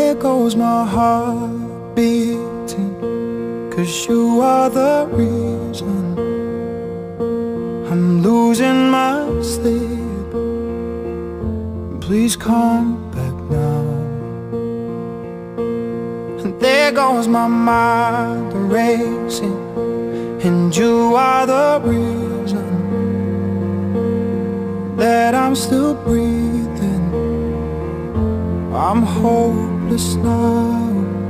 there goes my heart beating, 'cause you are the reason I'm losing my sleep. Please come back now. And there goes my mind racing, and you are the reason that I'm still breathing. I'm hopeless now.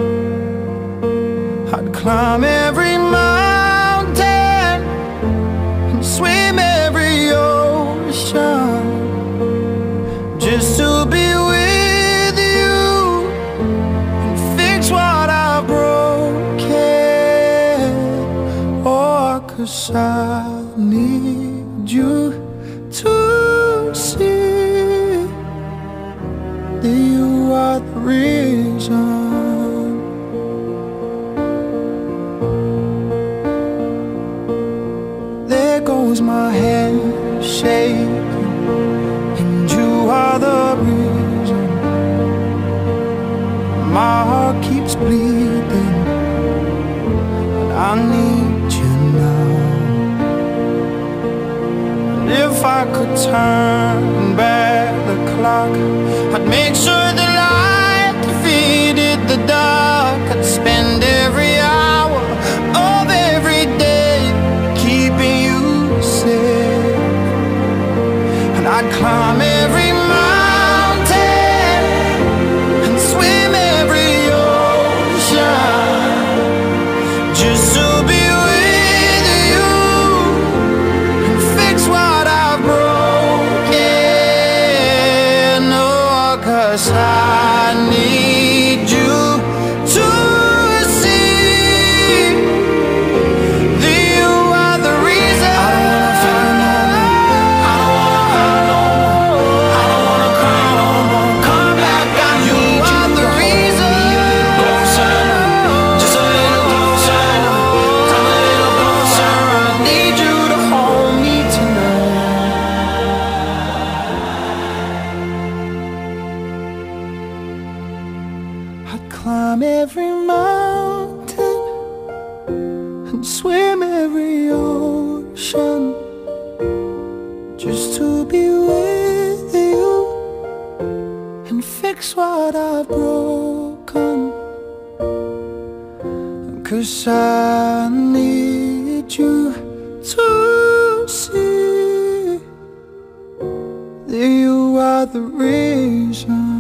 I'd climb every mountain and swim every ocean just to be with you and fix what I've broken. Oh, 'cause I need you to see that you are the reason. There goes my hand shaking, and you are the reason. My heart keeps bleeding, and I need you now. And if I could turn back the clock, I'd make sure the light defeated the dark. I'd spend every hour of every day keeping you safe, and I'd climb every mountain and swim every ocean just to be with you and fix what I've broken. Oh, 'cause I need you to see that you are the reason. I don't wanna fight no more. I don't wanna hurt no more. I don't wanna cry no more. Come back, I need you. Are the reason. Closer, just a little closer. Come a little closer. I need you to hold me tonight. I'd climb every mountain and swim every ocean just to be with you and fix what I've broken. 'Cause I need you to see that you are the reason.